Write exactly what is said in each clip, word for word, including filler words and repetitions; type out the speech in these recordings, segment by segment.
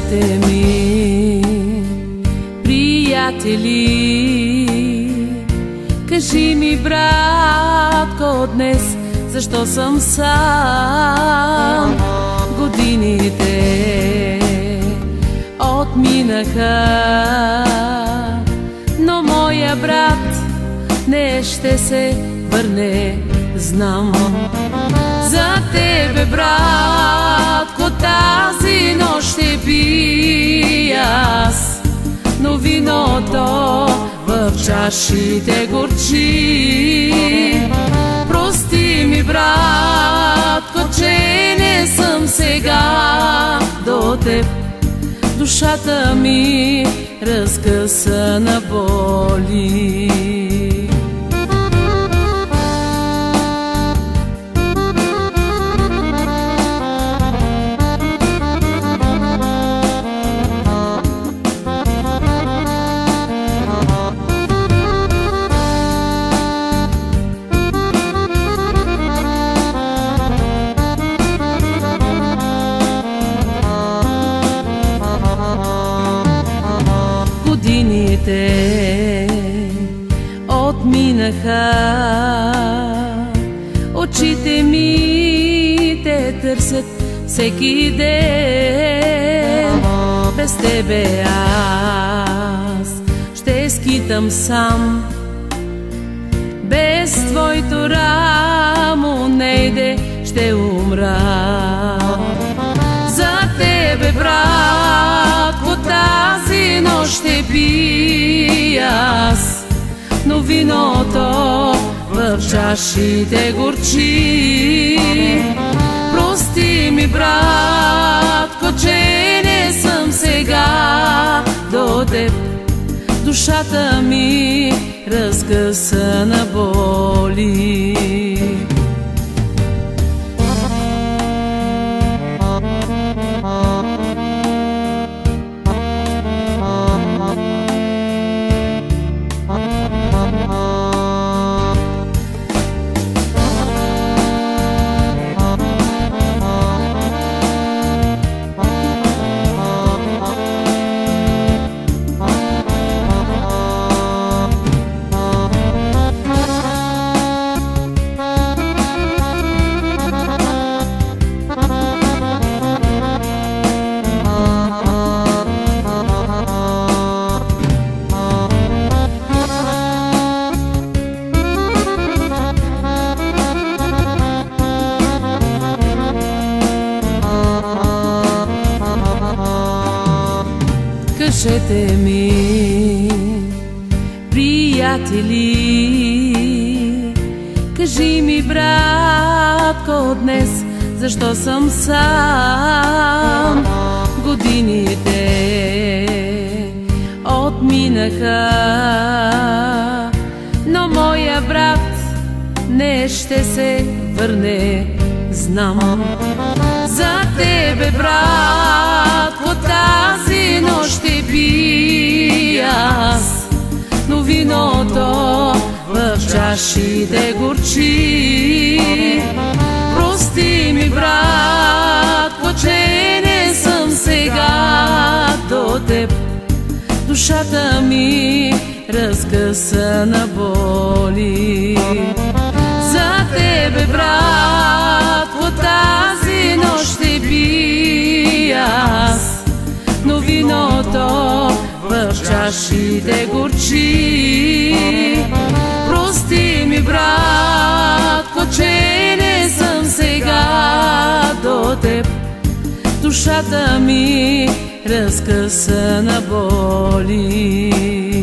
Кажете ми, приятели, кажи ми, братко, днес защо съм сам? Годините отминаха, но моя брат не ще се върне, знам. За тебе, братко, тази нощ ще пия аз, но виното в чашите горчи. Прости ми, братко, че не съм сега до теб. Душата ми разкъсана боли. Годините отминаха, очите ми те търсят всеки ден. Без тебе аз ще скитам сам, без твоето рамо нейде ще умра. За тебе, братко, тази нощ ще пия аз, но виното в чашите горчи. Прости ми, братко, че не съм сега до теб. Душата ми разкъсана боли. Кажете ми, приятели, кажи ми, братко, днес защо съм сам? Годините отминаха, но моя брат не ще се върне, знам. За тебе, братко, тази нощ ще пия аз, но виното в чашите горчи. Прости ми, братко, че не съм сега до теб. Душата ми разкъсана боли. За тебе, братко, тази нощ ще пия аз, но виното в чашите горчи. Прости ми, братко, че не съм сега до теб. Душата ми разкъсана боли.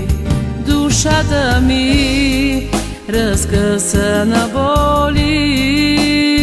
Душата ми разкъсана боли.